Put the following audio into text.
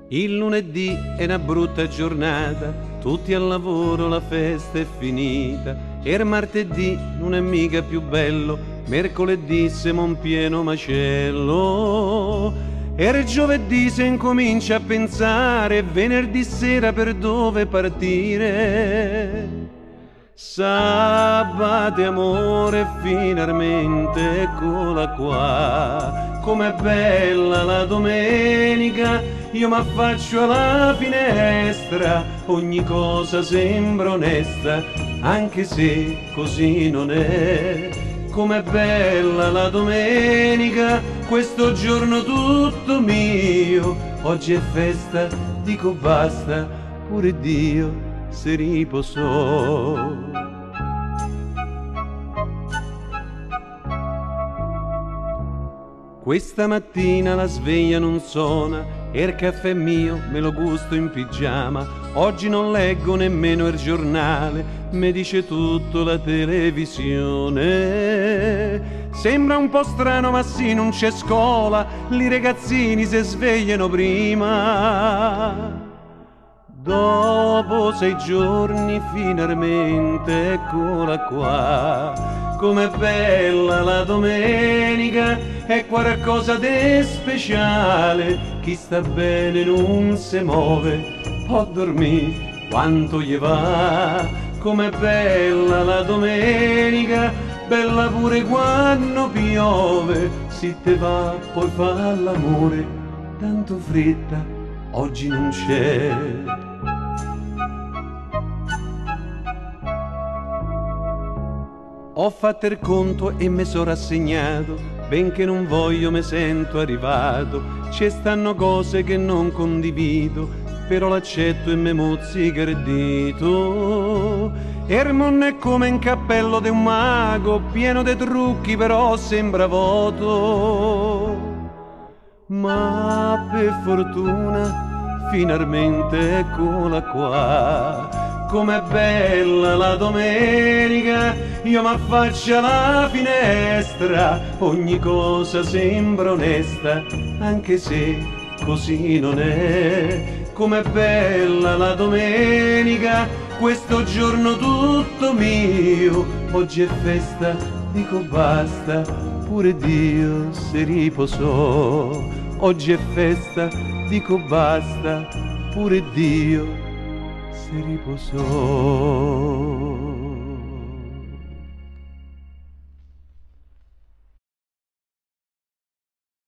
Il lunedì è una brutta giornata, tutti al lavoro, la festa è finita. E il martedì non è mica più bello, mercoledì siamo un pieno macello. E il giovedì si incomincia a pensare, venerdì sera per dove partire. Sabato amore, finalmente eccola qua. Com'è bella la domenica, io m'affaccio alla finestra, ogni cosa sembra onesta, anche se così non è. Com'è bella la domenica, questo giorno tutto mio, oggi è festa, dico basta, pure Dio si riposò. Questa mattina la sveglia non suona e il caffè mio me lo gusto in pigiama. Oggi non leggo nemmeno il giornale, mi dice tutto la televisione. Sembra un po' strano ma sì, non c'è scuola, i ragazzini si svegliano prima. Dopo 6 giorni finalmente eccola qua. Com'è bella la domenica, è qualcosa di speciale. Chi sta bene non si muove, può dormire quanto gli va. Com'è bella la domenica, bella pure quando piove. Se te va poi fa l'amore, tanto fretta oggi non c'è. Ho fatto il conto e mi sono rassegnato, benché non voglio me sento arrivato. Ci stanno cose che non condivido, però l'accetto e me mozzica il dito. Ermon è come un cappello di un mago, pieno di trucchi però sembra vuoto. Ma per fortuna finalmente eccola qua. Com'è bella la domenica, io m'affaccio alla finestra, ogni cosa sembra onesta, anche se così non è. Com'è bella la domenica, questo giorno tutto mio, oggi è festa, dico basta, pure Dio si riposò. Oggi è festa, dico basta, pure Dio si riposò.